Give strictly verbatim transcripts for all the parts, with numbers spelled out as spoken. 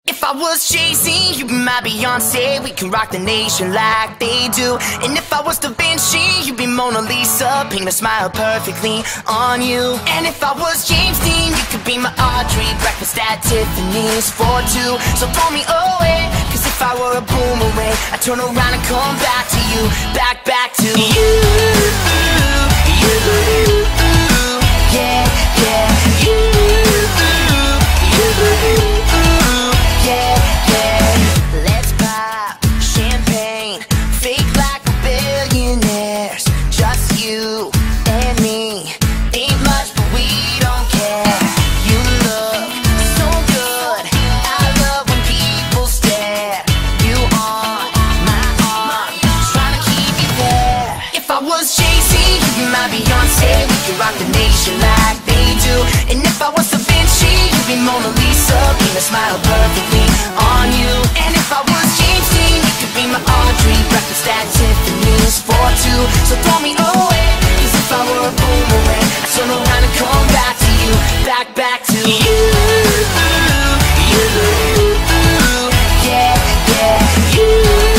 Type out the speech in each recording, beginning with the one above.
If I was Jay-Z, you'd be my Beyonce. We can rock the nation like they do. And if I was Da Vinci, you'd be Mona Lisa. Paint a smile perfectly on you. And if I was James Dean, you could be my Audrey. Breakfast at Tiffany's for two. So pull me away, cause if I were a boomerang, I'd turn around and come back to you. Back, back to you. You, yeah, yeah. You, you, yeah, yeah. Let's pop champagne, fake like a billionaires. Just you and me, ain't much but we don't care. You look so good, I love when people stare. You on my arm, trying to keep you there. If I was Jay-Z, you'd be my Beyonce. We could rock the nation like they do. And if I was Da Vinci, you'd be Mona Lisa. Paint a smile perfectly on you. And if I was James Dean, you could be my Audrey. Breakfast at Tiffany's for two. So throw me away, cause if I were a boomerang, I'd turn around and come back to you. Back, back to you. You, yeah, yeah. You,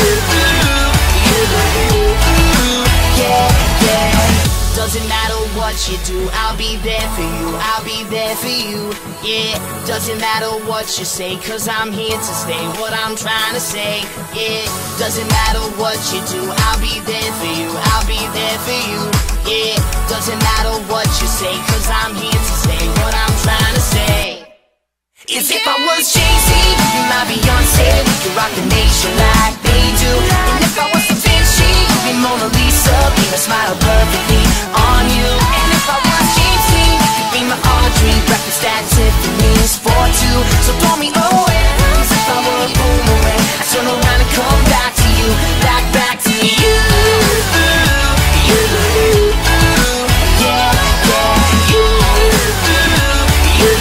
you, yeah, yeah. Doesn't matter what you do, I'll be there for you, I'll be there for you, yeah. Doesn't matter what you say, cause I'm here to stay. What I'm trying to say, yeah. Doesn't matter what you do, I'll be there for you, I'll be there for you, yeah. Doesn't matter what you say, cause I'm here to stay. What I'm trying to say is if I was Jay-Z, you'd be my Beyonce. We could rock the nation like they do. And if I was Da Vinci, you'd be Mona Lisa. Paint a smile perfectly on you. And if I was James Dean, you could be my Audrey. Breakfast at Tiffany's for two. So throw me away, cause if I were a boomerang, I'd turn around and come back to you. Back, back to you. You, yeah, yeah. You, you,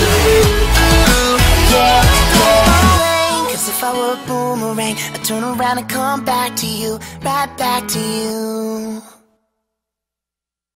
yeah, yeah. Cause if I were a boomerang, I'd turn around and come back to you. Right back to you.